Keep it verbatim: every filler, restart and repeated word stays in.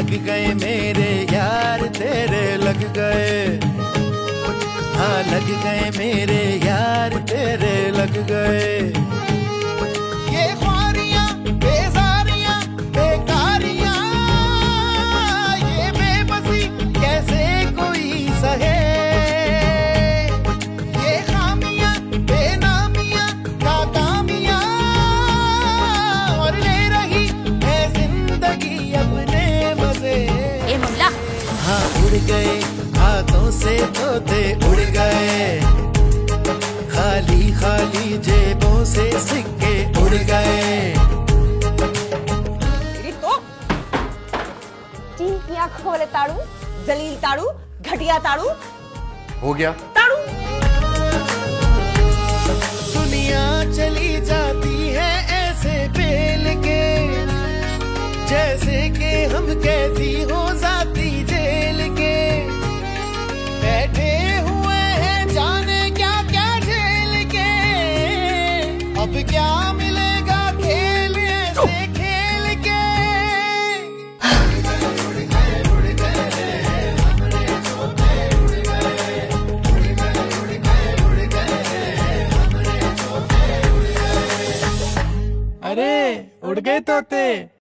लग गए मेरे यार तेरे लग गए, हाँ लग गए मेरे यार तेरे लग गए। ये ख्वारियां बेजारियां बेकारियां, ये बेबसी कैसे कोई सहे, ये खामियां बेनामियां नाकामियां, और ले रही है जिंदगी अपने मजे। ए मुल्ला, हाँ उड़ गए हाथों से तोते उड़ गए, खाली खाली जेबों से सिक्के उड़ गए। तो चींकियां खोले ताड़ू, जलील ताड़ू, घटिया ताड़ू हो गया ताड़ू। दुनिया चली जाती है ऐसे पेल के, जैसे कि हम कैदी हो जाती जेल के, बैठे हुए हैं जाने क्या क्या झेल के, अब क्या मिलेगा खेल ऐसे खेल के। अरे उड़ गए तोते।